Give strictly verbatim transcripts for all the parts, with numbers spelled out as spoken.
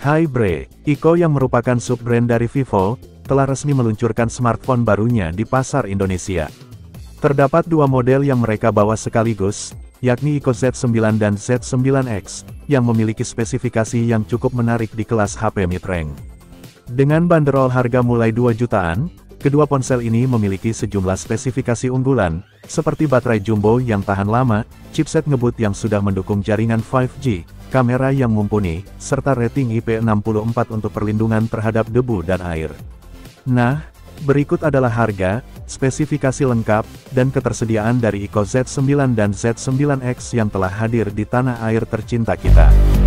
Hai bre, Iko yang merupakan sub-brand dari Vivo, telah resmi meluncurkan smartphone barunya di pasar Indonesia. Terdapat dua model yang mereka bawa sekaligus, yakni Iko Z sembilan dan Z sembilan X, yang memiliki spesifikasi yang cukup menarik di kelas H P mid-range. Dengan banderol harga mulai dua jutaan, kedua ponsel ini memiliki sejumlah spesifikasi unggulan, seperti baterai jumbo yang tahan lama, chipset ngebut yang sudah mendukung jaringan lima G, kamera yang mumpuni, serta rating I P enam puluh empat untuk perlindungan terhadap debu dan air. Nah, berikut adalah harga, spesifikasi lengkap, dan ketersediaan dari Iko Z sembilan dan Z sembilan X yang telah hadir di tanah air tercinta kita.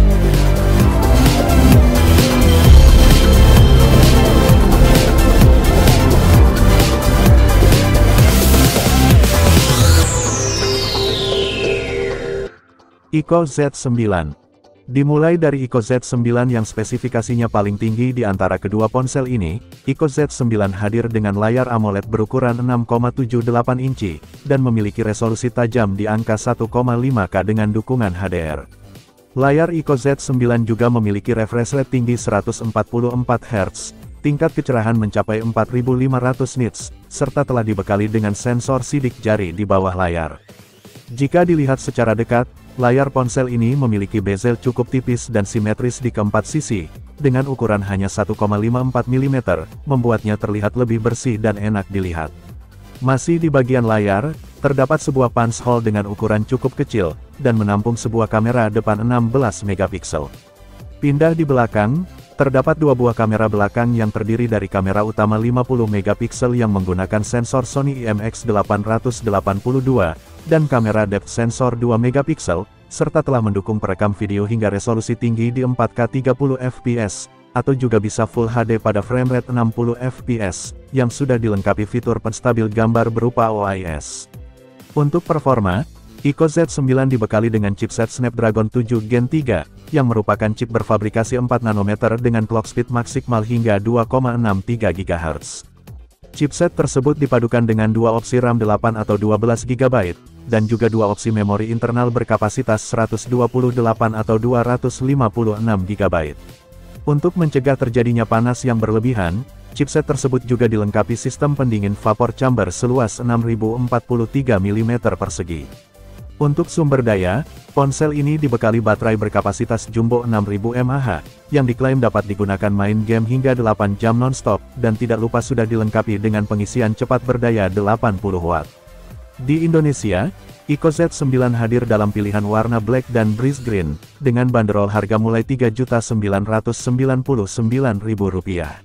Iko Z sembilan. Dimulai dari Iko Z sembilan yang spesifikasinya paling tinggi di antara kedua ponsel ini, Iko Z sembilan hadir dengan layar AMOLED berukuran enam koma tujuh delapan inci, dan memiliki resolusi tajam di angka satu koma lima K dengan dukungan H D R. Layar Iko Z sembilan juga memiliki refresh rate tinggi seratus empat puluh empat hertz, tingkat kecerahan mencapai empat ribu lima ratus nits, serta telah dibekali dengan sensor sidik jari di bawah layar. Jika dilihat secara dekat, layar ponsel ini memiliki bezel cukup tipis dan simetris di keempat sisi, dengan ukuran hanya satu koma lima empat milimeter, membuatnya terlihat lebih bersih dan enak dilihat. Masih di bagian layar, terdapat sebuah punch hole dengan ukuran cukup kecil, dan menampung sebuah kamera depan enam belas megapiksel. Pindah di belakang, terdapat dua buah kamera belakang yang terdiri dari kamera utama lima puluh megapiksel yang menggunakan sensor Sony I M X delapan ratus delapan puluh dua, dan kamera depth sensor dua megapiksel, serta telah mendukung perekam video hingga resolusi tinggi di empat K tiga puluh F P S, atau juga bisa Full H D pada frame rate enam puluh F P S, yang sudah dilengkapi fitur penstabil gambar berupa O I S. Untuk performa, Iko Z sembilan dibekali dengan chipset Snapdragon tujuh Gen tiga, yang merupakan chip berfabrikasi empat nanometer dengan clock speed maksimal hingga dua koma enam tiga gigahertz. Chipset tersebut dipadukan dengan dua opsi RAM delapan atau dua belas giga byte, dan juga dua opsi memori internal berkapasitas seratus dua puluh delapan atau dua ratus lima puluh enam giga byte. Untuk mencegah terjadinya panas yang berlebihan, chipset tersebut juga dilengkapi sistem pendingin vapor chamber seluas enam ribu empat puluh tiga milimeter persegi. Untuk sumber daya, ponsel ini dibekali baterai berkapasitas jumbo enam ribu mAh, yang diklaim dapat digunakan main game hingga delapan jam non-stop, dan tidak lupa sudah dilengkapi dengan pengisian cepat berdaya delapan puluh watt. Di Indonesia, Iko Z sembilan hadir dalam pilihan warna black dan breeze green, dengan banderol harga mulai tiga juta sembilan ratus sembilan puluh sembilan ribu rupiah.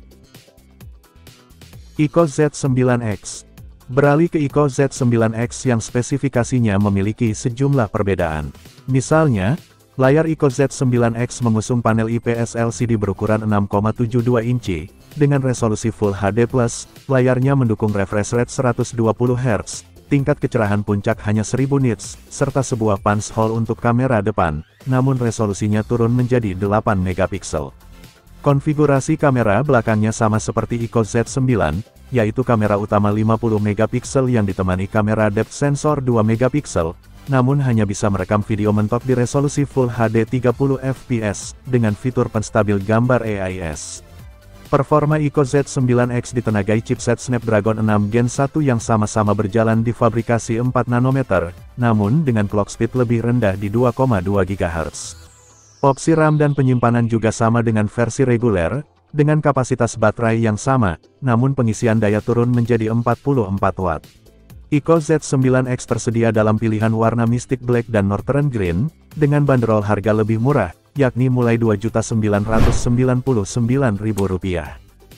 Iko Z sembilan X. Beralih ke Iko Z sembilan X yang spesifikasinya memiliki sejumlah perbedaan. Misalnya, layar Iko Z sembilan X mengusung panel I P S L C D berukuran enam koma tujuh dua inci, dengan resolusi Full H D plus, layarnya mendukung refresh rate seratus dua puluh hertz, tingkat kecerahan puncak hanya seribu nits, serta sebuah punch hole untuk kamera depan, namun resolusinya turun menjadi delapan megapiksel. Konfigurasi kamera belakangnya sama seperti Iko Z sembilan, yaitu kamera utama lima puluh megapiksel yang ditemani kamera depth sensor dua megapiksel, namun hanya bisa merekam video mentok di resolusi Full H D tiga puluh F P S, dengan fitur penstabil gambar A I S. Performa Iko Z sembilan X ditenagai chipset Snapdragon enam Gen satu yang sama-sama berjalan di fabrikasi empat nanometer, namun dengan clock speed lebih rendah di dua koma dua gigahertz. Opsi RAM dan penyimpanan juga sama dengan versi reguler, dengan kapasitas baterai yang sama, namun pengisian daya turun menjadi empat puluh empat watt. Iko Z sembilan X tersedia dalam pilihan warna Mystic Black dan Northern Green, dengan banderol harga lebih murah, yakni mulai dua juta sembilan ratus sembilan puluh sembilan ribu rupiah.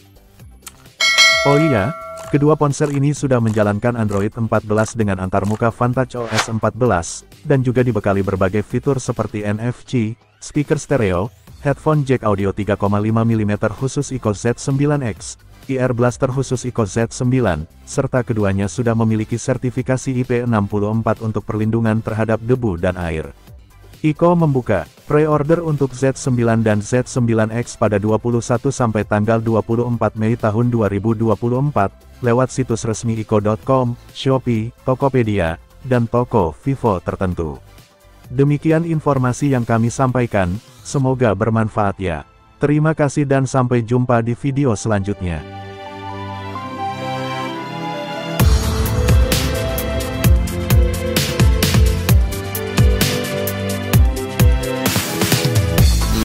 Oh iya, kedua ponsel ini sudah menjalankan Android empat belas dengan antarmuka Vantage O S empat belas, dan juga dibekali berbagai fitur seperti N F C, speaker stereo, headphone jack audio tiga koma lima milimeter khusus Iko Z sembilan X, ear blaster khusus Iko Z sembilan, serta keduanya sudah memiliki sertifikasi I P enam puluh empat untuk perlindungan terhadap debu dan air. Iko membuka pre-order untuk Z sembilan dan Z sembilan X pada dua puluh satu sampai tanggal dua puluh empat Mei tahun dua ribu dua puluh empat, lewat situs resmi iko dot com, Shopee, Tokopedia, dan toko Vivo tertentu. Demikian informasi yang kami sampaikan, semoga bermanfaat ya. Terima kasih dan sampai jumpa di video selanjutnya.